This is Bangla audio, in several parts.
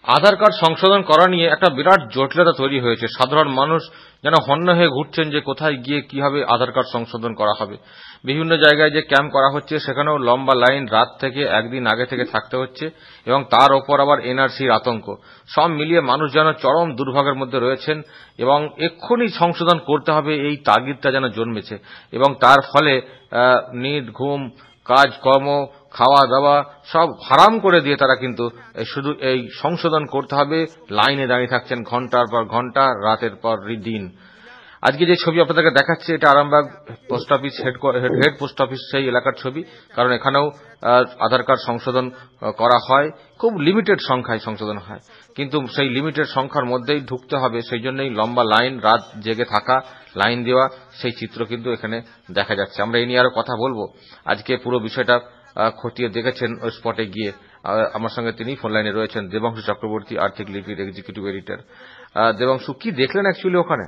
আধার কার্ড সংশোধন করা নিয়ে একটা বিরাট জটিলতা তৈরি হয়েছে। সাধারণ মানুষ যেন হন্য হয়ে ঘুরছেন যে কোথায় গিয়ে কিভাবে আধার কার্ড সংশোধন করা হবে। বিভিন্ন জায়গায় যে ক্যাম্প করা হচ্ছে সেখানেও লম্বা লাইন, রাত থেকে একদিন আগে থেকে থাকতে হচ্ছে এবং তার ওপর আবার এনআরসির আতঙ্ক। সব মিলিয়ে মানুষ যেন চরম দুর্ভোগের মধ্যে রয়েছেন এবং এক্ষুনি সংশোধন করতে হবে এই তাগিদটা যেন জন্মেছে এবং তার ফলে নিট, ঘুম, কাজকর্ম, খাওয়া দাওয়া সব হারাম করে দিয়ে তারা কিন্তু শুধু এই সংশোধন করতে হবে লাইনে দাঁড়িয়ে থাকছেন ঘন্টার পর ঘন্টা, রাতের পর দিন। আজকে যে ছবি আপনাদেরকে দেখাচ্ছে এটা Arambagh post office head post office সেই এলাকার ছবি, কারণ এখানেও আধার কার্ড সংশোধন করা হয়, খুব লিমিটেড সংখ্যায় সংশোধন হয়, কিন্তু সেই লিমিটেড সংখ্যার মধ্যেই ঢুকতে হবে, সেই জন্যই লম্বা লাইন, রাত জেগে থাকা, লাইন দেওয়া, সেই চিত্র কিন্তু এখানে দেখা যাচ্ছে। আমরা এই নিয়ে আরো কথা বলবো। আজকে পুরো বিষয়টা খতিয়ে দেখেছেন ওই স্পটে গিয়ে। আমার সঙ্গে তিনি ফোন লাইনে রয়েছেন দেবাংশু চক্রবর্তী, আর্থিক লিপির এক্সিকিউটিভ এডিটর। দেবাংশু, কি দেখলেন অ্যাকচুয়ালি ওখানে?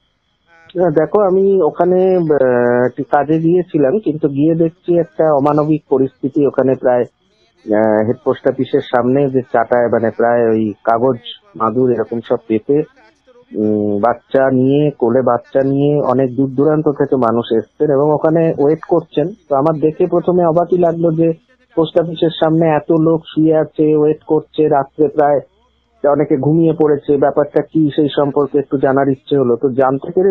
দেখো, আমি ওখানে কাজে গিয়েছিলাম, কিন্তু গিয়ে দেখছি একটা অমানবিক পরিস্থিতি। ওখানে প্রায় হেড পোস্ট অফিসের সামনে যে চাটায় মানে প্রায় ওই কাগজ, মাদুর এরকম সব পেতে বাচ্চা নিয়ে, কোলে বাচ্চা নিয়ে অনেক দূর দূরান্ত থেকে মানুষ এসছেন এবং ওখানে ওয়েট করছেন। তো আমার দেখে প্রথমে অবাকই লাগলো যে পোস্ট অফিসের সামনে এত লোক শুয়ে আছে, ওয়েট করছে, রাত্রে প্রায় অনেকে ঘুমিয়ে পড়েছে। ব্যাপারটা কি সেই সম্পর্কে একটু জানার ইচ্ছে হলো। তো জানতে পেরে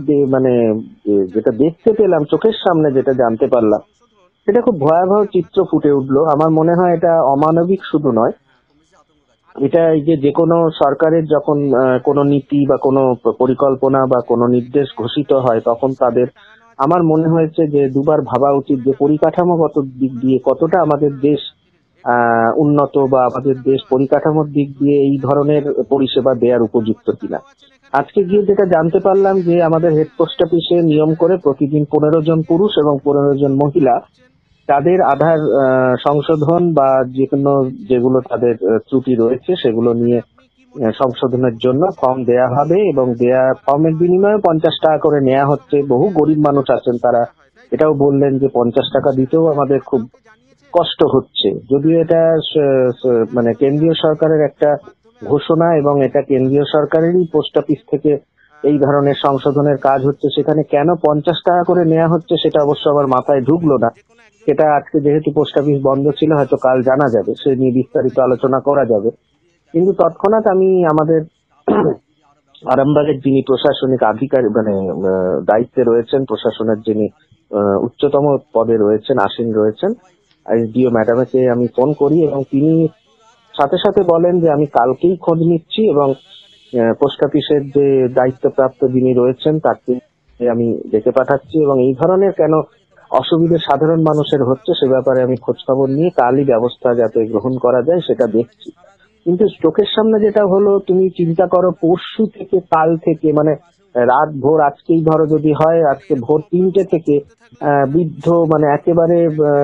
যেটা দেখতে পেলাম চোখের সামনে, যেটা জানতে পারলাম, সেটা খুব ভয়াবহ চিত্র ফুটে উঠলো। আমার মনে হয় এটা অমানবিক শুধু নয়, এটা এই যে কোনো সরকারের যখন কোনো নীতি বা কোনো পরিকল্পনা বা কোনো নির্দেশ ঘোষিত হয়, তখন তাদের আমার মনে হয়েছে যে দুবার ভাবা উচিত যে পরিকাঠামোগত দিক দিয়ে কতটা আমাদের দেশ উন্নত বা আমাদের দেশ পরিকাঠামোর দিক দিয়ে এই ধরনের পরিষেবা দেওয়ার উপযুক্ত কিনা। আজকে গিয়ে যেটা জানতে পারলাম যে আমাদের হেড পোস্ট অফিসে নিয়ম করে প্রতিদিন 15 জন পুরুষ এবং 15 জন মহিলা তাদের আধার সংশোধন বা যেগুলো তাদের ত্রুটি রয়েছে সেগুলো নিয়ে সংশোধনের জন্য ফর্ম দেয়া হবে এবং ফর্মের বিনিময়ে 50 টাকা করে নেওয়া হচ্ছে। বহু গরিব মানুষ আছেন, তারা এটাও বললেন যে 50 টাকা দিতেও আমাদের খুব কষ্ট হচ্ছে। যদিও এটা মানে কেন্দ্রীয় সরকারের একটা ঘোষণা এবং এটা কেন্দ্রীয় সরকারেরই পোস্ট অফিস থেকে এই ধরনের সংশোধনের কাজ হচ্ছে, সেখানে কেন 50 টাকা করে নেওয়া হচ্ছে সেটা অবশ্য আমার মাথায় ঢুকলো না। সেটা আজকে যেহেতু পোস্ট অফিস বন্ধ ছিল, হয়তো কাল জানা যাবে, সে নিয়ে বিস্তারিত আলোচনা করা যাবে। কিন্তু তৎক্ষণাৎ আমি আমাদের আরামবাগের যিনি প্রশাসনিক আধিকারিক মানে দায়িত্বে রয়েছেন, প্রশাসনের যিনি উচ্চতম পদে রয়েছেন, আসীন রয়েছেন, এসডিও ম্যাডামকে আমি ফোন করি এবং তিনি সাথে সাথে বলেন যে আমি কালকেই খোঁজ নিচ্ছি এবং পোস্ট অফিসের যে দায়িত্বপ্রাপ্ত যিনি রয়েছেন তাকে আমি ডেকে পাঠাচ্ছি এবং এই ধরনের কেন অসুবিধা সাধারণ মানুষের হচ্ছে সে ব্যাপারে আমি খোঁজ খবর নিয়ে কালই ব্যবস্থা যাতে গ্রহণ করা যায় সেটা দেখছি। কিন্তু চোখের সামনে যেটা হলো, তুমি চিন্তা করো, পরশু থেকে কাল থেকে মানে রাত ভোর, আজকেই ধরো যদি হয়, আজকে ভোর 3টে থেকে বৃদ্ধ মানে একেবারে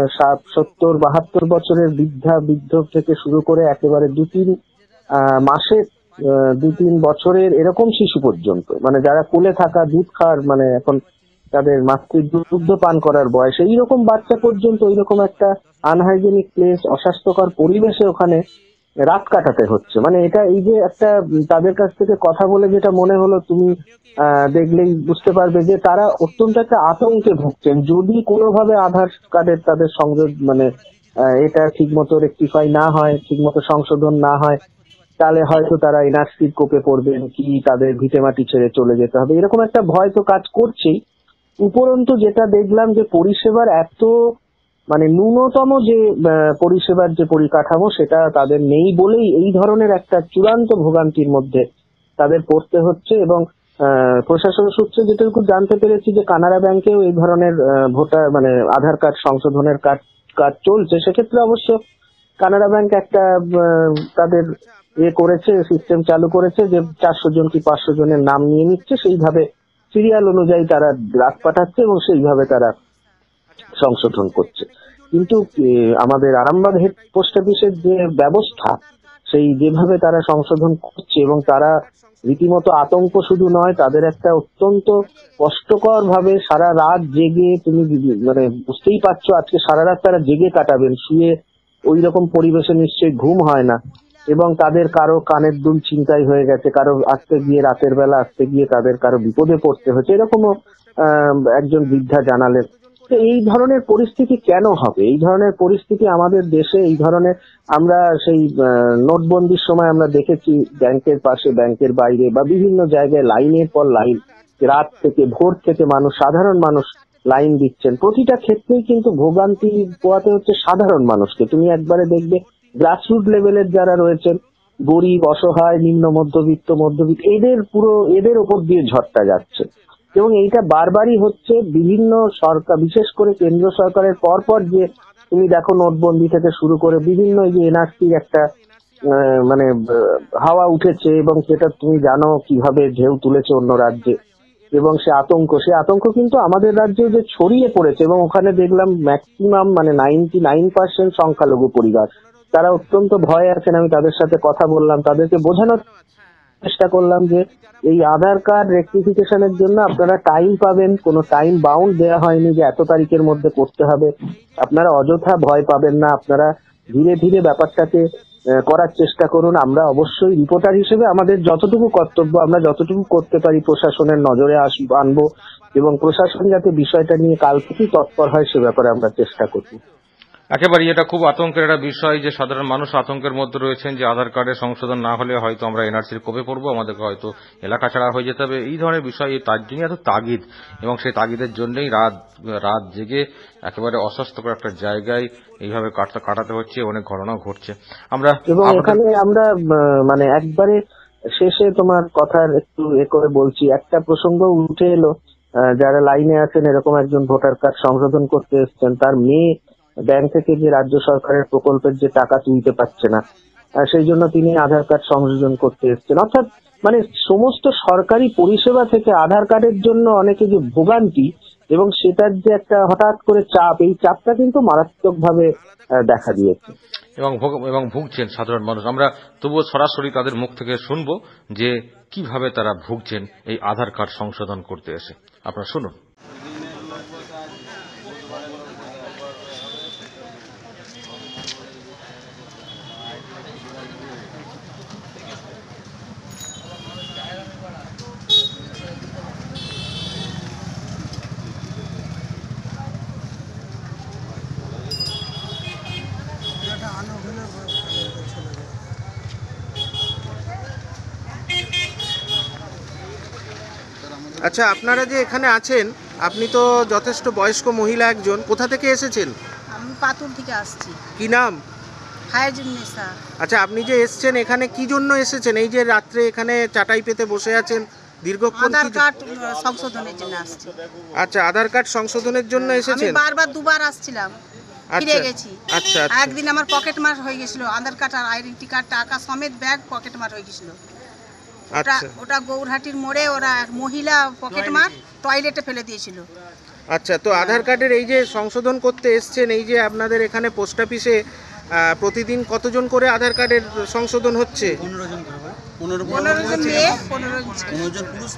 70-72 বছরের বৃদ্ধ থেকে শুরু করে একেবারে 2-3 মাসের 2-3 বছরের এরকম শিশু পর্যন্ত, মানে যারা কোলে থাকা, দুধ খাওয়ার মানে এখন তাদের দুগ্ধ পান করার বয়স, এইরকম বাচ্চা পর্যন্ত ওইরকম একটা আনহাইজেনিক প্লেস, অস্বাস্থ্যকর পরিবেশে ওখানে রাত কাটাতে হচ্ছে। মানে এটা এই যে একটা তাদের কাছ থেকে কথা বলে যেটা মনে হলো, তুমি দেখলেই বুঝতে পারবে যে তারা অত্যন্ত একটা আতঙ্কে ভুগছেন। যদি কোনোভাবে আধার কার্ডের তাদের সংযোগ মানে এটা ঠিক মতো রেকটিফাই না হয়, ঠিক মতো সংশোধন না হয়, তাহলে হয়তো তারা এনআরসির কোপে পড়বেন, কি তাদের ভিটেমাটি ছেড়ে চলে যেতে হবে, এরকম একটা ভয় তো কাজ করছেই। উপরন্তু যেটা দেখলাম যে পরিষেবার এত মানে ন্যূনতম যে পরিষেবার যে পরিকাঠামো সেটা তাদের নেই বলেই এই ধরনের একটা চূড়ান্ত ভোগান্তির মধ্যে তাদের পড়তে হচ্ছে। এবং প্রশাসন সূত্রে যেটুকু জানতে পেরেছি যে কানাড়া ব্যাংকেও এই ধরনের ভোটার মানে আধার কার্ড সংশোধনের কাজ চলছে। সেক্ষেত্রে অবশ্য কানাড়া ব্যাংক একটা তাদের করেছে, সিস্টেম চালু করেছে যে 400 জন কি 500 জনের নাম নিয়ে নিচ্ছে, সেইভাবে সিরিয়াল অনুযায়ী তারা রাত পাঠাচ্ছে এবং সেইভাবে তারা সংশোধন করছে। কিন্তু আমাদের আরামবাগ হেড পোস্ট অফিসের যে ব্যবস্থা, সেই যেভাবে তারা সংশোধন করছে এবং তারা রীতিমতো আতঙ্ক শুধু নয়, তাদের একটা অত্যন্ত কষ্টকর ভাবে সারা রাত জেগে, তুমি মানে বুঝতেই পারছো আজকে সারা রাত তারা জেগে কাটাবেন, শুয়ে ওই রকম পরিবেশে নিশ্চয়ই ঘুম হয় না। এবং তাদের কারো কানের দুল ছিনতাই হয়ে গেছে, কারো আসতে গিয়ে রাতের বেলা আসতে গিয়ে তাদের কারো বিপদে পড়তে হচ্ছে, এরকমও একজন বৃদ্ধা জানালেন। তো এই ধরনের পরিস্থিতি কেন হবে? এই ধরনের পরিস্থিতি আমাদের দেশে এই ধরনের, আমরা সেই নোটবন্দির সময় আমরা দেখেছি ব্যাংকের পাশে, ব্যাংকের বাইরে বা বিভিন্ন জায়গায় লাইনের পর লাইন, রাত থেকে ভোর থেকে মানুষ, সাধারণ মানুষ লাইন দিচ্ছেন। প্রতিটা ক্ষেত্রেই কিন্তু ভোগান্তি পোহাতে হচ্ছে সাধারণ মানুষকে। তুমি একবারে দেখবে গ্রাসরুট লেভেলের যারা রয়েছেন, গরিব, অসহায়, নিম্ন মধ্যবিত্ত, এদের ওপর দিয়ে ঝড়টা যাচ্ছে। এবং এইটা বারবারই হচ্ছে। বিভিন্ন সরকার, বিশেষ করে কেন্দ্র সরকারের পরপর যে তুমি দেখো নোটবন্দি থেকে শুরু করে বিভিন্ন এই যে এনআরসির একটা হাওয়া উঠেছে, এবং সেটা তুমি জানো কিভাবে ঢেউ তুলেছে অন্য রাজ্যে, এবং সে আতঙ্ক কিন্তু আমাদের রাজ্যেও যে ছড়িয়ে পড়েছে। এবং ওখানে দেখলাম ম্যাক্সিমাম 99% সংখ্যালঘু পরিবার, তারা অত্যন্ত ভয়ে আছেন। আমি তাদের সাথে কথা বললাম, তাদেরকে বোঝানোর চেষ্টা করলাম যে এই আধার কার্ড রেকটিফিকেশনের জন্য আপনারা টাইম পাবেন, কোনো টাইম বাউন্ড দেওয়া হয়নি যে এত তারিখের মধ্যে করতে হবে। আপনারা অযথা ভয় পাবেন না, আপনারা ধীরে ধীরে ব্যাপারটাকে করার চেষ্টা করুন। আমরা অবশ্যই রিপোর্টার হিসেবে আমাদের যতটুকু কর্তব্য, আমরা যতটুকু করতে পারি প্রশাসনের নজরে আনবো, এবং প্রশাসন যাতে বিষয়টা নিয়ে কাল থেকেই তৎপর হয় সে ব্যাপারে আমরা চেষ্টা করব। একেবারেই এটা খুব আতঙ্কের একটা বিষয় যে সাধারণ মানুষ আতঙ্কের মধ্যে রয়েছেন যে আধার কার্ডের সংশোধন না হলে হয়তো আমরা এনআরসির কোপে পড়বো, আমাদেরকে হয়তো এলাকা ছাড়া হয়ে যেতে হবে। এই ধরনের বিষয়, তার জন্যই এত তাগিদ, এবং সেই তাগিদের জন্যই রাত জেগে একেবারে অস্বাস্থ্যকর একটা জায়গায় এইভাবে কাটাতে হচ্ছে। অনেক ঘটনা ঘটছে। এবং এখানে আমরা একবারে শেষে তোমার কথার একটু করে বলছি, একটা প্রসঙ্গ উঠে এলো। যারা লাইনে আছেন, এরকম একজন ভোটার কার্ড সংশোধন করতে এসছেন, তার মেয়ে ব্যাংক থেকে যে রাজ্য সরকারের প্রকল্পের যে টাকা তুলতে পারছে না, সেই জন্য তিনি আধার কার্ড সংশোধন করতে এসছেন। অর্থাৎ সমস্ত সরকারি পরিষেবা থেকে আধার কার্ডের জন্য অনেকে যে ভোগান্তি, এবং সেটার যে একটা হঠাৎ করে চাপ, এই চাপটা কিন্তু মারাত্মকভাবে দেখা দিয়েছে এবং ভুগছেন সাধারণ মানুষ। আমরা তবুও সরাসরি তাদের মুখ থেকে শুনবো যে কিভাবে তারা ভুগছেন এই আধার কার্ড সংশোধন করতে এসে। আপনারা শুনুন। আচ্ছা, আপনারা যে এখানে আছেন, আপনি তো যথেষ্ট বয়স্ক মহিলা একজন, কোথা থেকে এসেছেন? আমি পাতুল থেকে আসছি। কি নাম? হায়াজুন্নেসা। আচ্ছা, আপনি যে এসেছেন এখানে কি জন্য এসেছেন? এই যে রাত্রে এখানে চাটাই পেতে বসে আছেন দীর্ঘক্ষণ, আধার কার্ড সংশোধনের জন্য আসছি। আচ্ছা, আধার কার্ড সংশোধনের জন্য এসেছেন? আমি বারবার দুবার আসছিলাম, ফিরে গেছি। আচ্ছা, একদিন আমার পকেট মার হয়ে গেছিল, আধার কার্ড আর আইডেন্টি কার্ড, টাকা সমেত ব্যাগ পকেট মার হয়ে গেছিল। ওটা গৌরহাটির মোড়ে ওরা এক মহিলা পকেট মার টয়লেটে ফেলে দিয়েছিল। আচ্ছা, তো আধার কার্ডের এই যে সংশোধন করতে এসছেন, এই যে আপনাদের এখানে পোস্ট অফিসে প্রতিদিন কতজন করে আধার কার্ডের সংশোধন হচ্ছে? 15 জন মেয়ে, 15 জন পুরুষ,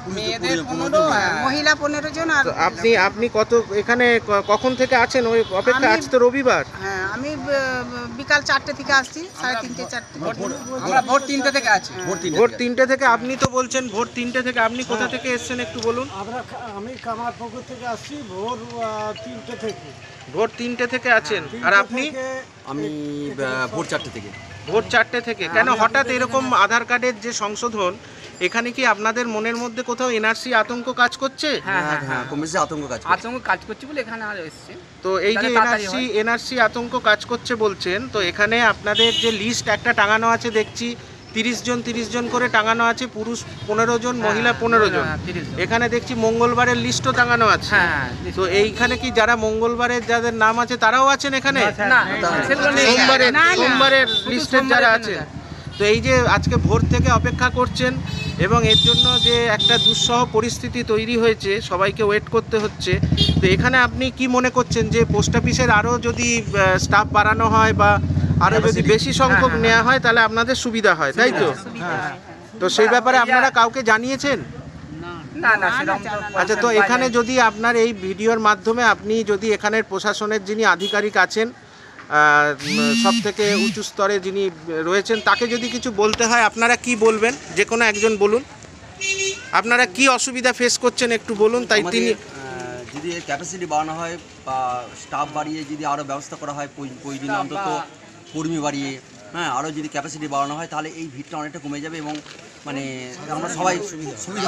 মহিলা 15 জন। আর আপনি কত এখানে কখন থেকে আছেন ওই অপেক্ষা? আজ তো রবিবার। হ্যাঁ, আমি বিকাল 4টে থেকে আসছি, 3:30 4টে। আমরা ভোর 3টে থেকে আছি। ভোর 3টে থেকে? আপনি তো বলছেন ভোর 3টে থেকে, আপনি কোথা থেকে এসেছেন একটু বলুন। আমি কামারপুকুর থেকে আসছি ভোর 3টে থেকে। ভোর 3টে থেকে আছেন। আর আপনি? আমি ভোর 4টে থেকে। ভোর 4টে থেকে। কেন হঠাৎ এরকম আধার কার্ডের যে সংশোধন, এখানে কি আপনাদের মনের মধ্যে কোথাও এনআরসি আতঙ্ক কাজ করছে? হ্যাঁ, কমবেশি আতঙ্ক কাজ করছে বলে এখানে এসেছি। তো এই যে এনআরসি আতঙ্ক কাজ করছে বলছেন, তো এখানে আপনাদের যে লিস্ট একটা টাঙানো আছে দেখছি, 30 জন করে টাঙানো আছে, পুরুষ 15 জন, মহিলা 15 জন। এখানে দেখছি মঙ্গলবারের লিস্টও টাঙানো আছে। তো এইখানে কি যারা মঙ্গলবারের যাদের নাম আছে তারাও আছেন এখানে? সোমবারের লিস্টের যারা আছে। তো এই যে আজকে ভোর থেকে অপেক্ষা করছেন, এবং এর জন্য যে একটা দুঃসহ পরিস্থিতি তৈরি হয়েছে, সবাইকে ওয়েট করতে হচ্ছে, তো এখানে আপনি কি মনে করছেন যে পোস্ট অফিসের আরও যদি স্টাফ বাড়ানো হয় বা আরো যদি বেশি সংখ্যক নেওয়া হয় তাহলে আপনাদের সুবিধা হয়, তাই তো? তো সেই ব্যাপারে আপনারা কাউকে জানিয়েছেন? আচ্ছা, তো এখানে যদি আপনার এই ভিডিওর মাধ্যমে আপনি যদি এখানের প্রশাসনের যিনি আধিকারিক আছেন সব থেকে উঁচু স্তরে যিনি রয়েছেন, তাকে যদি কিছু বলতে হয় আপনারা কি বলবেন? যে কোনো একজন বলুন, আপনারা কি অসুবিধা ফেস করছেন একটু বলুন। তাই তিনি যদি ক্যাপাসিটি বাড়ানো হয় বা স্টাফ বাড়িয়ে যদি আরও ব্যবস্থা করা হয়, প্রতিদিন অন্তত কর্মী বাড়িয়ে, হ্যাঁ, আরও যদি ক্যাপাসিটি বাড়ানো হয় তাহলে এই ভিড়টা অনেকটা কমে যাবে এবং মানে আমরা সবাই সুবিধা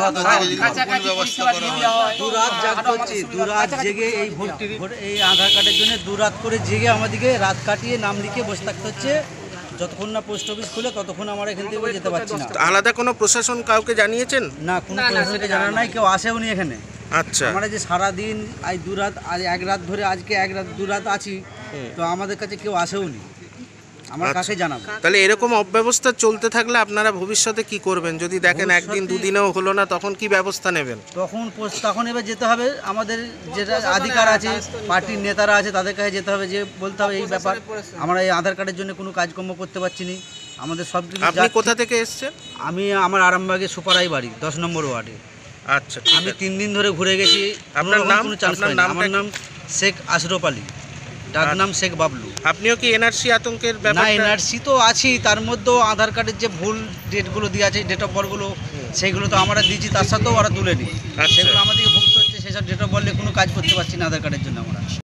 দুরাত জাগতে হচ্ছে, দুরাত জেগে এই এই আধার কার্ডের জন্য দুরাত করে জেগে আমাদেরকে রাত কাটিয়ে নাম লিখে বসে থাকতে হচ্ছে। যতক্ষণ না পোস্ট অফিস খুলে ততক্ষণ আমরা এখান থেকে যেতে পারছি না। আলাদা কোনো প্রশাসন কাউকে জানিয়েছেন? না, কোনো প্রশাসনকে জানা নাই, কেউ আসেও নি এখানে। আচ্ছা, আমরা যে সারাদিন আজ দুরাত, আজ এক রাত ধরে, আজকে এক রাত দুরাত আছি, তো আমাদের কাছে কেউ আসেও নি। আমরা কাকে জানাবো? তাহলে এরকম অব্যবস্থা চলতে থাকলে আপনারা ভবিষ্যতে কি করবেন? যদি দেখেন একদিন দুদিনেও হলো না, তখন কি ব্যবস্থা নেবেন? তখন এবার যেতে হবে, আমাদের যেটা অধিকার আছে, পার্টির নেতারা আছে, তাদের কাছে যেতে হবে, যে বলতে হবে এই ব্যাপার, আমরা এই আধার কার্ডের জন্য কোনো কাজকর্ম করতে পারছি না। আমাদের সব কিছু। আপনি কোথা থেকে এসেছেন? আমার আরামবাগে সুপারাই বাড়ি, 10 নম্বর ওয়ার্ডে। আচ্ছা, আমি 3 দিন ধরে ঘুরে গেছি। আপনার নাম? আমার নাম শেখ আশরফ আলী, ডাক নাম শেখ বাবলু। আপনিও কি এনআরসি আতঙ্কের না, ব্যাপারে? এনআরসি তো আছি, তার মধ্যেও আধার কার্ডের যে ভুল ডেটগুলো দেওয়া আছে, ডেট অফ বার্থগুলো, সেইগুলো তো আমরা দিচ্ছি, তার সাথেও ওরা তুলে নিই। সেগুলো আমাদেরকে ভুগতে হচ্ছে। সেসব ডেট অফ বার্থে কোনো কাজ করতে পারছি না আধার কার্ডের জন্য আমরা।